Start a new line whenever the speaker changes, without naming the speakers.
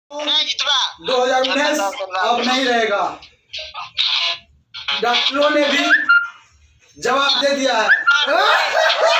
2019 अब नहीं रहेगा। डॉक्टरों ने भी जवाब दे दिया है।